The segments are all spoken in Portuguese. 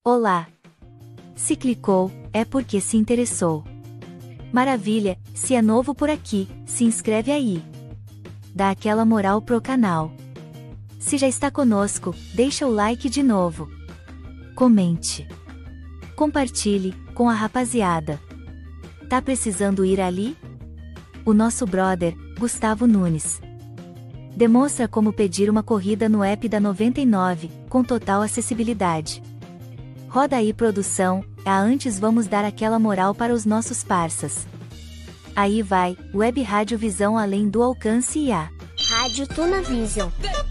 Olá! Se clicou, é porque se interessou. Maravilha, se é novo por aqui, se inscreve aí. Dá aquela moral pro canal. Se já está conosco, deixa o like de novo. Comente. Compartilhe, com a rapaziada. Tá precisando ir ali? O nosso brother, Gustavo Nunes, demonstra como pedir uma corrida no app da 99, com total acessibilidade. Roda aí produção, antes vamos dar aquela moral para os nossos parças. Aí vai, Web Rádio Visão além do alcance e a Rádio Tunavision.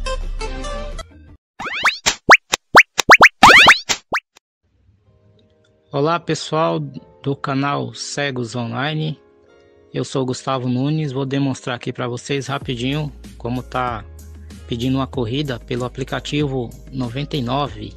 Olá pessoal do canal Cegos Online, eu sou o Gustavo Nunes, vou demonstrar aqui para vocês rapidinho como tá pedindo uma corrida pelo aplicativo 99.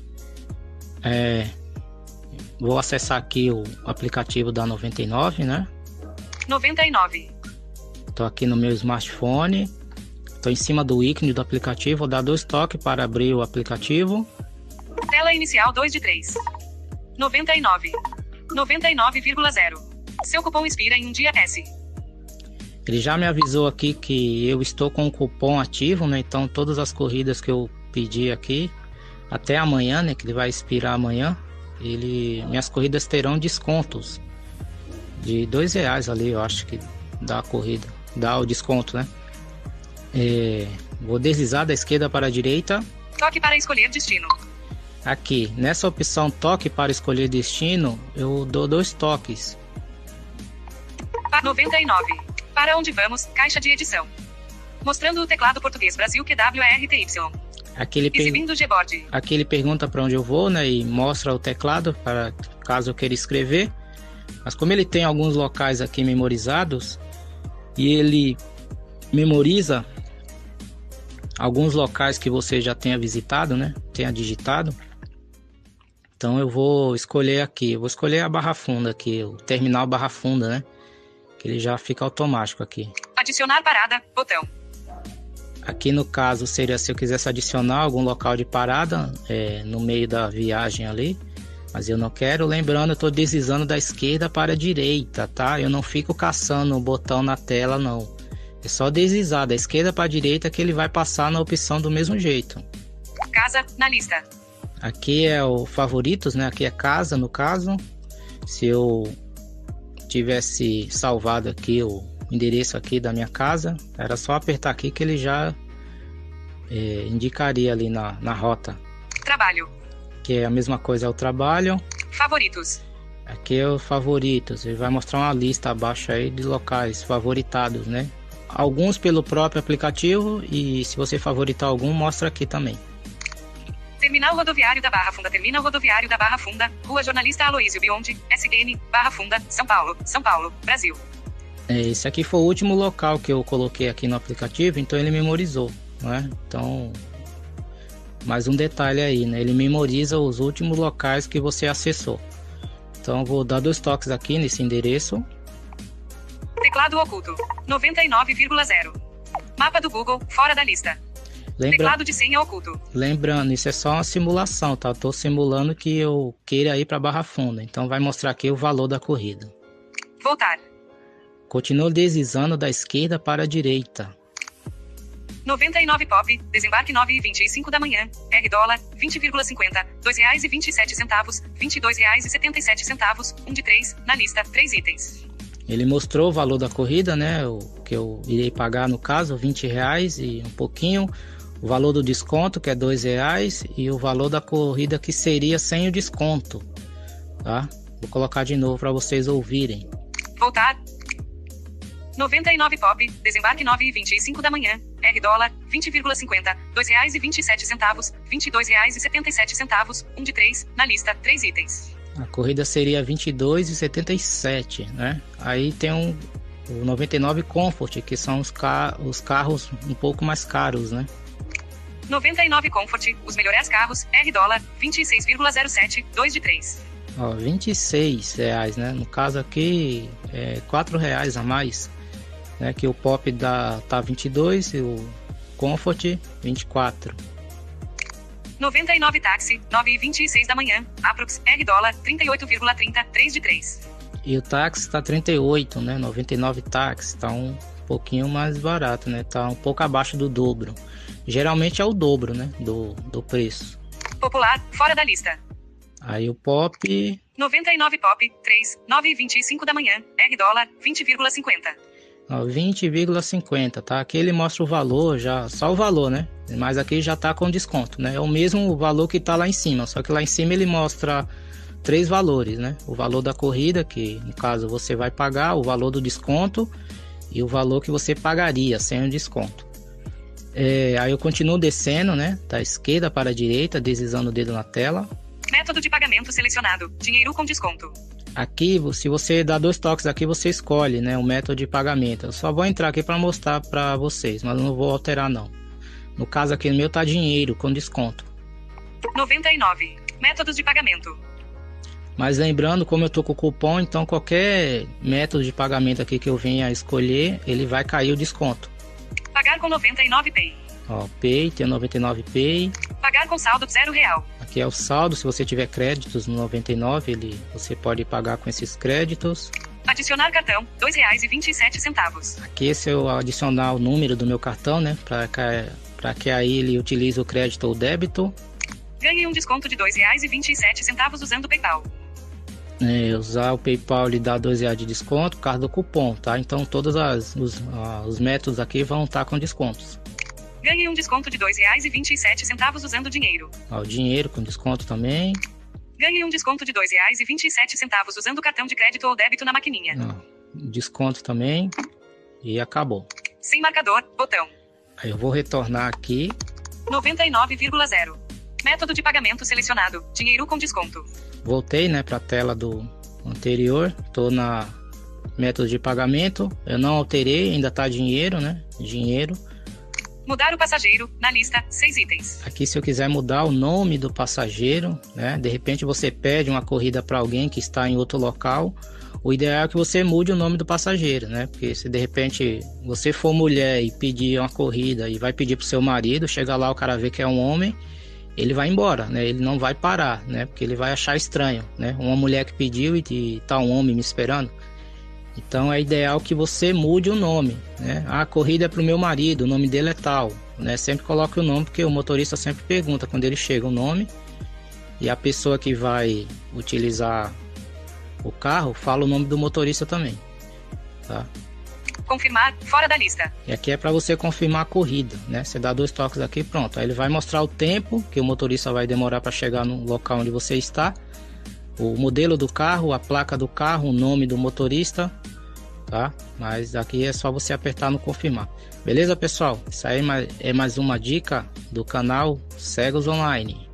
Vou acessar aqui o aplicativo da 99, né? 99. Tô aqui no meu smartphone, tô em cima do ícone do aplicativo, vou dar 2 toques para abrir o aplicativo. Tela inicial 2 de 3. 99. 99,0. Seu cupom expira em um dia S. Ele já me avisou aqui que eu estou com o cupom ativo, né? Então todas as corridas que eu pedi aqui até amanhã, né, que ele vai expirar amanhã, minhas corridas terão descontos de R$2 ali, eu acho que dá a corrida, dá o desconto, né? Vou deslizar da esquerda para a direita. Toque para escolher destino. Aqui, nessa opção toque para escolher destino, eu dou 2 toques. 99. Para onde vamos? Caixa de edição. Mostrando o teclado português Brasil QWERTY. Exibindo o Gboard. Aqui ele pergunta para onde eu vou, né? E mostra o teclado para caso eu queira escrever. Mas como ele tem alguns locais aqui memorizados e ele memoriza alguns locais que você já tenha visitado, né? Tenha digitado. Então eu vou escolher aqui. Eu vou escolher a Barra Funda aqui, o terminal Barra Funda, né? Que ele já fica automático aqui. Adicionar parada, botão. Aqui no caso seria se eu quisesse adicionar algum local de parada no meio da viagem ali, mas eu não quero. Lembrando, eu estou deslizando da esquerda para a direita, tá? Eu não fico caçando o botão na tela, não. É só deslizar da esquerda para a direita que ele vai passar na opção do mesmo jeito. Casa, na lista. Aqui é o favoritos, né? Aqui é casa, no caso. Se eu tivesse salvado aqui o endereço aqui da minha casa, era só apertar aqui que ele já indicaria ali na rota. Trabalho. Que é a mesma coisa, é o trabalho. Favoritos. Aqui é o favoritos, ele vai mostrar uma lista abaixo aí de locais favoritados, né? Alguns pelo próprio aplicativo e se você favoritar algum, mostra aqui também. Terminal rodoviário da Barra Funda. Terminal rodoviário da Barra Funda. Rua Jornalista Aloísio Biondi, SN, Barra Funda, São Paulo, Brasil. Esse aqui foi o último local que eu coloquei aqui no aplicativo, então ele memorizou, né? Então, mais um detalhe aí, né? Ele memoriza os últimos locais que você acessou. Então, vou dar 2 toques aqui nesse endereço. Teclado oculto, 99,0. Mapa do Google, fora da lista. Teclado de senha oculto. Lembrando, isso é só uma simulação, tá? Estou simulando que eu queira ir para Barra Funda. Então vai mostrar aqui o valor da corrida. Voltar. Continua deslizando da esquerda para a direita. 99 pop, desembarque 9h25 da manhã, $, 20,50, R$2,27, R$22,77, 1 de 3, na lista, 3 itens. Ele mostrou o valor da corrida, né? O que eu irei pagar no caso, R$20 e um pouquinho. O valor do desconto, que é R$2, e o valor da corrida que seria sem o desconto, tá? Vou colocar de novo para vocês ouvirem. Voltar. 99 pop, desembarque 9h25 da manhã, $, 20,50, R$2,27, R$22,77, 1 de 3, na lista, 3 itens. A corrida seria 22,77, né? Aí tem o 99 Comfort, que são os carros um pouco mais caros, né? 99 Comfort, os melhores carros, $, 26,07, 2 de 3. Ó, R$26, né? No caso aqui, R$4 a mais, né? Que o Pop tá 22 e o Comfort 24. 99 táxi, 9h26 da manhã, aprox, R$ 38,30, 3 de 3. E o táxi tá 38, né? 99 táxi, tá um pouquinho mais barato, né? Tá um pouco abaixo do dobro. Geralmente é o dobro, né? Do preço. Popular, fora da lista. Aí o Pop... 99 Pop, 3, 9h25 da manhã, R$ 20,50. 20,50, tá? Aqui ele mostra o valor, já só o valor, né? Mas aqui já tá com desconto, né? É o mesmo valor que tá lá em cima, só que lá em cima ele mostra 3 valores, né? O valor da corrida, que no caso você vai pagar, o valor do desconto e o valor que você pagaria sem o desconto. Aí eu continuo descendo, né? Da esquerda para a direita, deslizando o dedo na tela. Método de pagamento selecionado, dinheiro com desconto. Aqui, se você dá 2 toques aqui, você escolhe, né, o método de pagamento. Eu só vou entrar aqui para mostrar para vocês, mas eu não vou alterar não. No caso aqui, no meu tá dinheiro com desconto. 99. Métodos de pagamento. Mas lembrando, como eu tô com o cupom, então qualquer método de pagamento aqui que eu venha escolher, ele vai cair o desconto. Pagar com 99 Pay. Ó, Pay, tem 99 Pay. Pagar com saldo R$0. Aqui é o saldo, se você tiver créditos no 99, você pode pagar com esses créditos. Adicionar cartão, R$2,27. Aqui esse é o adicionar o número do meu cartão, né, para que aí ele utilize o crédito ou débito. Ganhe um desconto de R$2,27 usando o PayPal. Usar o PayPal lhe dá R$2 de desconto por causa do cupom, tá? Então todos os métodos aqui vão estar com descontos. Ganhe um desconto de R$2,27 usando dinheiro. O dinheiro com desconto também. Ganhe um desconto de R$2,27 usando o cartão de crédito ou débito na maquininha. Desconto também. E acabou. Sem marcador, botão. Aí eu vou retornar aqui. 99,0. Método de pagamento selecionado, dinheiro com desconto. Voltei, né, para a tela do anterior. Tô na método de pagamento. Eu não alterei, ainda tá dinheiro, né? Dinheiro. Mudar o passageiro, na lista, 6 itens. Aqui se eu quiser mudar o nome do passageiro, né? De repente você pede uma corrida para alguém que está em outro local. O ideal é que você mude o nome do passageiro, né? Porque se de repente você for mulher e pedir uma corrida e vai pedir pro seu marido, chega lá o cara vê que é um homem, ele vai embora, né? Ele não vai parar, né? Porque ele vai achar estranho, né? Uma mulher que pediu e tá um homem me esperando. Então é ideal que você mude o nome, né? A corrida é pro meu marido, o nome dele é tal, né? Sempre coloque o nome, porque o motorista sempre pergunta quando ele chega o nome. E a pessoa que vai utilizar o carro fala o nome do motorista também, tá? Confirmar, fora da lista. E aqui é para você confirmar a corrida, né? Você dá 2 toques aqui, pronto. Aí ele vai mostrar o tempo que o motorista vai demorar para chegar no local onde você está. O modelo do carro, a placa do carro, o nome do motorista, tá? Mas aqui é só você apertar no confirmar. Beleza, pessoal? Isso aí é mais uma dica do canal Cegos Online.